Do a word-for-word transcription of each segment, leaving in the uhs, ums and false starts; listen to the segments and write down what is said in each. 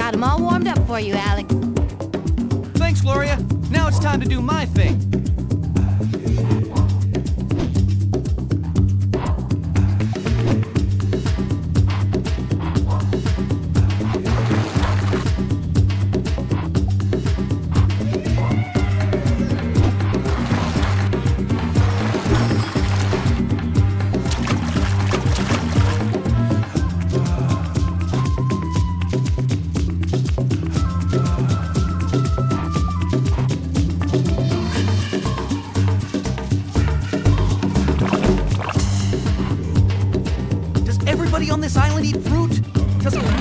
Got them all warmed up for you, Alex. Thanks, Gloria. Now it's time to do my thing. Everybody on this island eat fruit? Does it...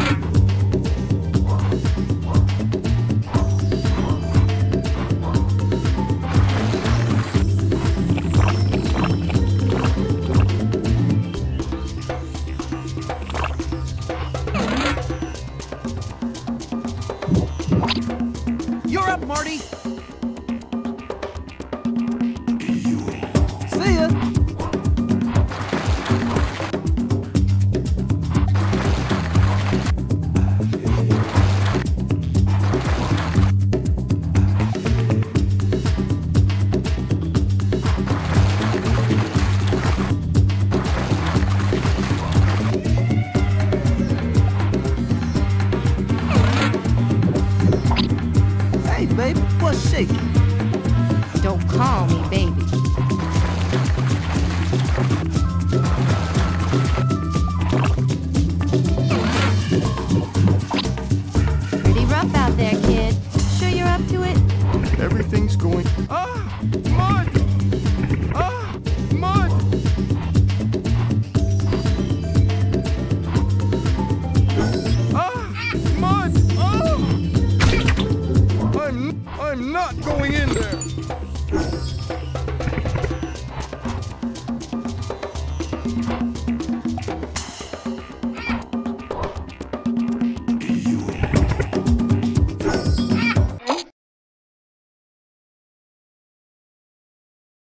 You're up, Marty! See ya! Hey, baby, what's shaking? Don't call me baby. Pretty rough out there, kid. Sure you're up to it? Everything's going... Ah! Mud! Ah! Mud! Ah! Mud! Oh! I'm... I'm not going in there!